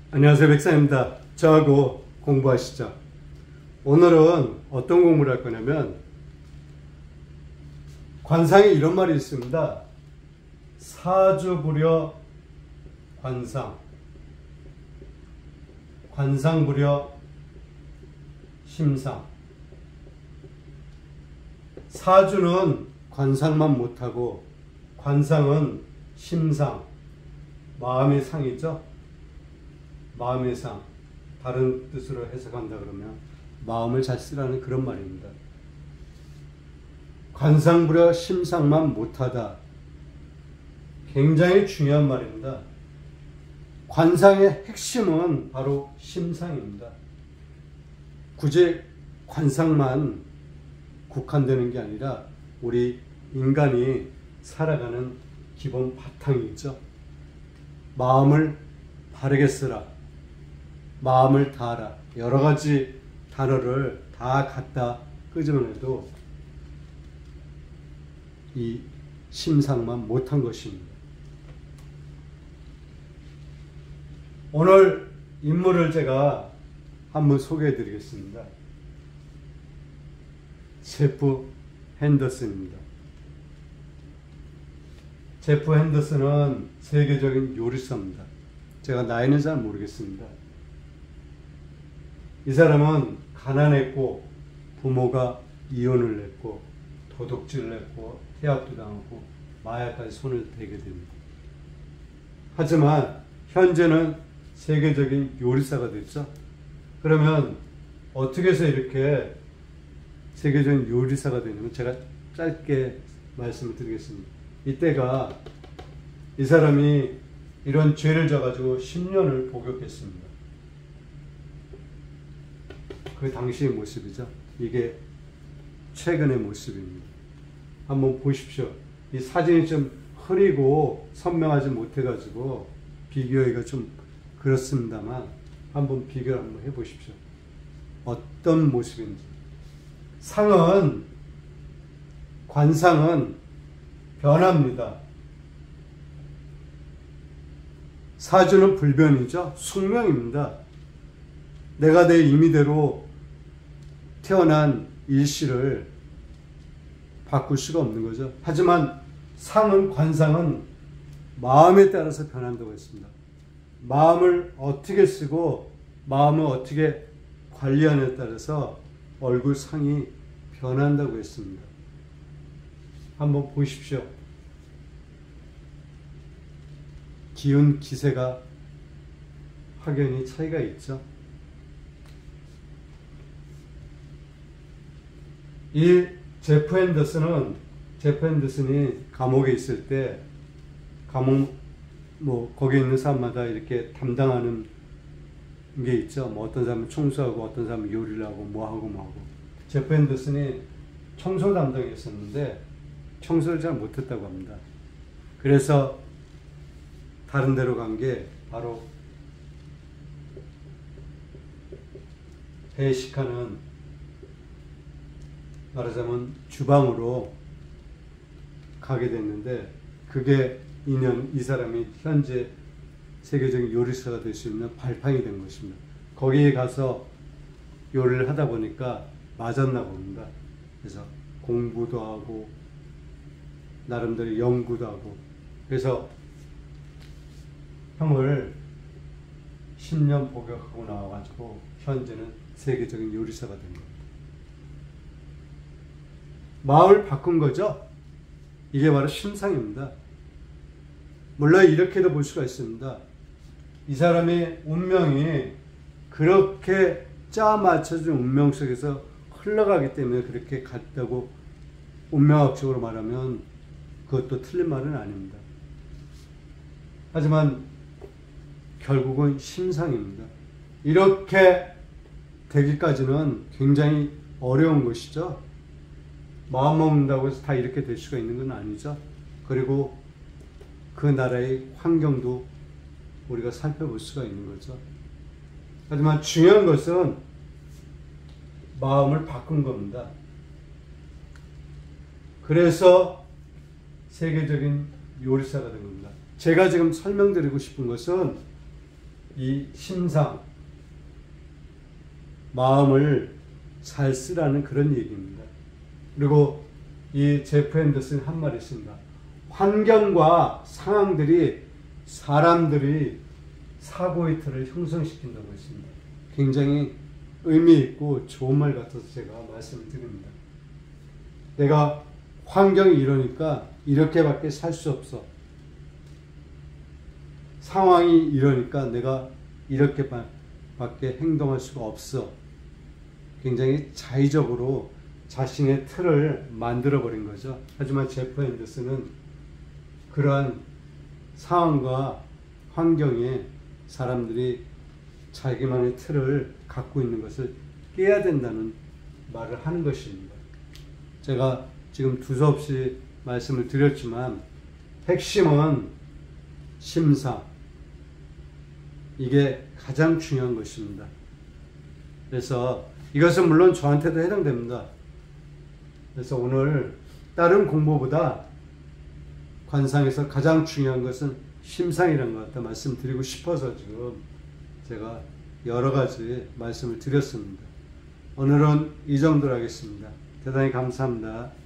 안녕하세요, 백사입니다. 저하고 공부하시죠. 오늘은 어떤 공부를 할 거냐면, 관상에 이런 말이 있습니다. 사주부려 관상, 관상부려 심상. 사주는 관상만 못하고 관상은 심상, 마음의 상이죠. 마음의 상, 다른 뜻으로 해석한다 그러면 마음을 잘 쓰라는 그런 말입니다. 관상부려 심상만 못하다. 굉장히 중요한 말입니다. 관상의 핵심은 바로 심상입니다. 굳이 관상만 국한되는 게 아니라 우리 인간이 살아가는 기본 바탕이 있죠. 마음을 바르게 쓰라, 마음을 다하라, 여러 가지 단어를 다 갖다 끄집어내도 이 심상만 못한 것입니다. 오늘 인물을 제가 한번 소개해 드리겠습니다. 제프 핸더슨입니다. 제프 핸더슨은 세계적인 요리사입니다. 제가 나이는 잘 모르겠습니다. 이 사람은 가난했고 부모가 이혼을 했고 도둑질을 했고 태압도 당하고 마약까지 손을 대게 됩니다. 하지만 현재는 세계적인 요리사가 됐죠. 그러면 어떻게 해서 이렇게 세계적인 요리사가 되냐면 제가 짧게 말씀을 드리겠습니다. 이때가 이 사람이 이런 죄를 져가지고 10년을 복역했습니다. 그 당시의 모습이죠. 이게 최근의 모습입니다. 한번 보십시오. 이 사진이 좀 흐리고 선명하지 못해가지고 비교하기가 좀 그렇습니다만 한번 비교를 한번 해보십시오. 어떤 모습인지. 상은, 관상은 변합니다. 사주는 불변이죠. 숙명입니다. 내가 내 임의대로 태어난 일시를 바꿀 수가 없는 거죠. 하지만 상은, 관상은 마음에 따라서 변한다고 했습니다. 마음을 어떻게 쓰고 마음을 어떻게 관리하느냐에 따라서 얼굴 상이 변한다고 했습니다. 한번 보십시오. 기운, 기세가 확연히 차이가 있죠. 이 제프 핸더슨이 감옥에 있을 때 거기 있는 사람마다 이렇게 담당하는 게 있죠. 어떤 사람은 청소하고 어떤 사람은 요리를 하고 뭐하고. 제프 핸더슨이 청소 담당이었었는데 청소를 잘 못했다고 합니다. 그래서 다른 데로 간 게 바로 회식하는, 말하자면 주방으로 가게 됐는데, 그게 이 사람이 현재 세계적인 요리사가 될 수 있는 발판이 된 것입니다. 거기에 가서 요리를 하다 보니까 맞았나 봅니다. 그래서 공부도 하고 나름대로 연구도 하고, 그래서 형을 10년 복역하고 나와가지고 현재는 세계적인 요리사가 된 겁니다. 마음을 바꾼 거죠. 이게 바로 심상입니다. 물론 이렇게도 볼 수가 있습니다. 이 사람의 운명이 그렇게 짜 맞춰진 운명 속에서 흘러가기 때문에 그렇게 갔다고 운명학적으로 말하면 그것도 틀린 말은 아닙니다. 하지만 결국은 심상입니다. 이렇게 되기까지는 굉장히 어려운 것이죠. 마음 먹는다고 해서 다 이렇게 될 수가 있는 건 아니죠. 그리고 그 나라의 환경도 우리가 살펴볼 수가 있는 거죠. 하지만 중요한 것은 마음을 바꾼 겁니다. 그래서 세계적인 요리사가 된 겁니다. 제가 지금 설명드리고 싶은 것은 이 심상, 마음을 잘 쓰라는 그런 얘기입니다. 그리고 이 제프 앤더슨이 한 말이 있습니다. 환경과 상황들이 사람들이 사고의 틀을 형성시킨다고 했습니다. 굉장히 의미 있고 좋은 말 같아서 제가 말씀을 드립니다. 내가 환경이 이러니까 이렇게밖에 살 수 없어. 상황이 이러니까 내가 이렇게밖에 행동할 수가 없어. 굉장히 자의적으로 자신의 틀을 만들어버린 거죠. 하지만 제프 앤더슨은 그러한 상황과 환경에 사람들이 자기만의 틀을 갖고 있는 것을 깨야 된다는 말을 하는 것입니다. 제가 지금 두서없이 말씀을 드렸지만 핵심은 심상, 이게 가장 중요한 것입니다. 그래서 이것은 물론 저한테도 해당됩니다. 그래서 오늘 다른 공부보다 관상에서 가장 중요한 것은 심상이라는 것 같다 말씀드리고 싶어서 지금 제가 여러 가지 말씀을 드렸습니다. 오늘은 이 정도로 하겠습니다. 대단히 감사합니다.